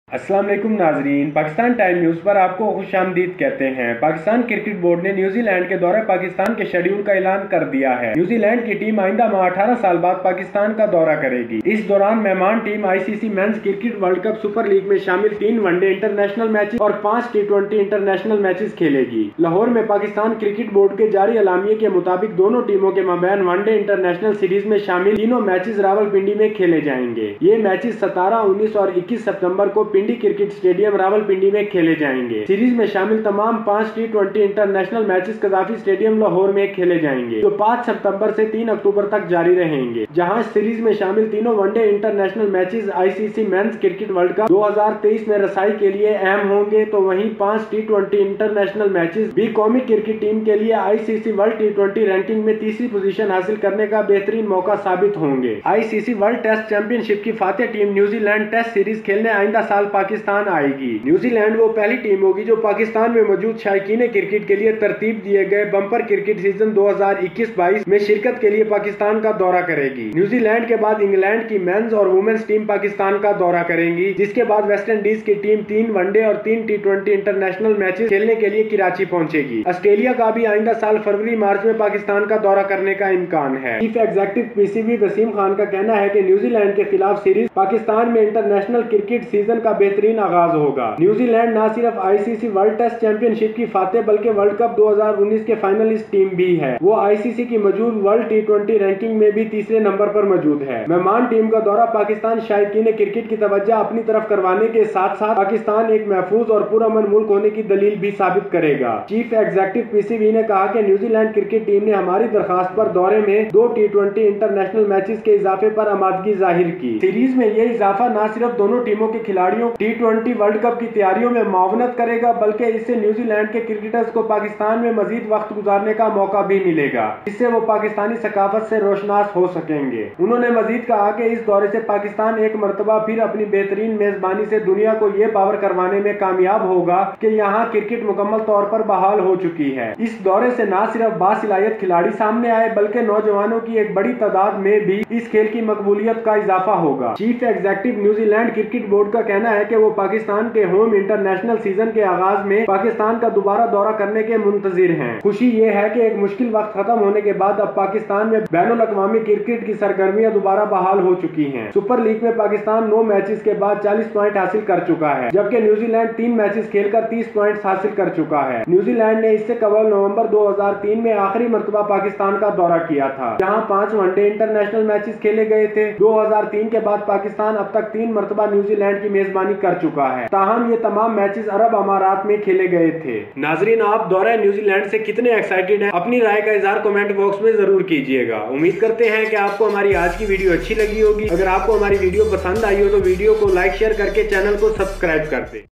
अस्सलाम वालेकुम नाजरीन, पाकिस्तान टाइम न्यूज़ पर आपको खुशामदीद कहते हैं। पाकिस्तान क्रिकेट बोर्ड ने न्यूजीलैंड के दौरे पाकिस्तान के शेड्यूल का ऐलान कर दिया है। न्यूजीलैंड की टीम आइंदा माह 18 साल बाद पाकिस्तान का दौरा करेगी। इस दौरान मेहमान team ICC men's cricket world cup super league में शामिल 3 वनडे इंटरनेशनल मैचेस और 5 T20 इंटरनेशनल मैचेस खेलेगी। लाहौर में पाकिस्तान क्रिकेट बोर्ड के जारी एलामिये के मुताबिक दोनों टीमों के माबैन वनडे इंटरनेशनल सीरीज में शामिल तीनों मैचेस रावलपिंडी में खेले जाएंगे। ये मैचेस 17, 19 और 21 सितंबर को पिंडी क्रिकेट स्टेडियम रावलपिंडी में खेले जाएंगे। सीरीज में शामिल तमाम 5 T20 international matches Gaddafi stadium Lahore में खेले जाएंगे, जो 5 सितंबर से 3 अक्टूबर तक जारी रहेंगे। जहां सीरीज में शामिल तीनों one day international matches ICC men's cricket world cup 2023 में रसाई के लिए अहम होंगे, तो वहीं 5 T20 इंटरनेशनल मैचेस भी कौमी क्रिकेट टीम के लिए आईसीसी वर्ल्ड T20 रैंकिंग में तीसरी पोजीशन हासिल करने का बेहतरीन मौका साबित होंगे। आईसीसी वर्ल्ड टेस्ट चैंपियनशिप की फातेह टीम न्यूजीलैंड टेस्ट सीरीज खेलने आइंदा साल पाकिस्तान आएगी। न्यूजीलैंड वो पहली टीम होगी जो पाकिस्तान में मौजूद शायकीन क्रिकेट के लिए तरतीब दिए गए बम्पर क्रिकेट सीजन 2021-22 में शिरकत के लिए पाकिस्तान का दौरा करेगी। न्यूजीलैंड के बाद इंग्लैंड की मेंस और वुमेन्स टीम पाकिस्तान का दौरा करेंगी, जिसके बाद वेस्ट इंडीज की टीम 3 वनडे और 3 T20 इंटरनेशनल मैचेस खेलने के लिए कराची पहुंचेगी। ऑस्ट्रेलिया का भी आइंदा साल फरवरी-मार्च में पाकिस्तान का दौरा करने का इम्कान है। Chief executive PCB Wasim Khan का कहना है कि न्यूजीलैंड के खिलाफ सीरीज पाकिस्तान में इंटरनेशनल क्रिकेट सीजन का बेहतरीन आगाज होगा। न्यूजीलैंड न सिर्फ आईसीसी वर्ल्ड टेस्ट चैंपियनशिप की फातेह बल्कि वर्ल्ड कप 2019 के फाइनलिस्ट टीम भी है। वो आईसीसी की मौजूद वर्ल्ड T20 रैंकिंग में भी तीसरे नंबर पर मौजूद है। मेहमान टीम का दौरा पाकिस्तान शायकीन क्रिकेट की तवज्जो अपनी तरफ करवाने के साथ साथ पाकिस्तान एक महफूज और पुरअमन मुल्क होने की दलील भी साबित करेगा। चीफ एग्जीक्यूटिव पीसीबी ने कहा कि न्यूजीलैंड क्रिकेट टीम ने हमारी दरखास्त पर दौरे में 2 T20 इंटरनेशनल मैचेस के इजाफे पर आमादगी जाहिर की। सीरीज में ये इजाफा न सिर्फ दोनों टीमों के खिलाड़ियों T20 वर्ल्ड कप की तैयारियों में मावनत करेगा, बल्कि इससे न्यूजीलैंड के क्रिकेटर्स को पाकिस्तान में मजीद वक्त गुजारने का मौका भी मिलेगा, जिससे वो पाकिस्तानी सकाफत से रोशनास हो सकेंगे। उन्होंने मजीद कहा कि इस दौरे से पाकिस्तान एक मरतबा फिर अपनी बेहतरीन मेजबानी से दुनिया को ये बावर करवाने में कामयाब होगा कि यहाँ क्रिकेट मुकम्मल तौर पर बहाल हो चुकी है। इस दौरे से न सिर्फ बासिलायत खिलाड़ी सामने आए, बल्कि नौजवानों की एक बड़ी तादाद में भी इस खेल की मकबूलियत का इजाफा होगा। Chief executive New Zealand cricket board का कहना है कि वो पाकिस्तान के होम इंटरनेशनल सीजन के आगाज में पाकिस्तान का दोबारा दौरा करने के मुंतजिर हैं। खुशी ये है कि एक मुश्किल वक्त खत्म होने के बाद अब पाकिस्तान में बैनुल अक़वामी क्रिकेट की सरगर्मियां दोबारा बहाल हो चुकी हैं। सुपर लीग में पाकिस्तान 9 मैचेस के बाद 40 पॉइंट हासिल कर चुका है, जबकि न्यूजीलैंड 3 मैचेस खेलकर 30 पॉइंट हासिल कर चुका है। न्यूजीलैंड ने इससे कबल नवंबर 2003 में आखिरी मरतबा पाकिस्तान का दौरा किया था, जहां 5 वनडे इंटरनेशनल मैचेस खेले गए थे। 2003 के बाद पाकिस्तान अब तक 3 मरतबा न्यूजीलैंड की मेजबानी कर चुका है। ताहम ये तमाम मैचेस अरब अमारात में खेले गए थे। नाजरीन, आप दौरा न्यूजीलैंड से कितने एक्साइटेड हैं? अपनी राय का इजहार कमेंट बॉक्स में जरूर कीजिएगा। उम्मीद करते हैं कि आपको हमारी आज की वीडियो अच्छी लगी होगी। अगर आपको हमारी वीडियो पसंद आई हो तो वीडियो को लाइक शेयर करके चैनल को सब्सक्राइब कर दें।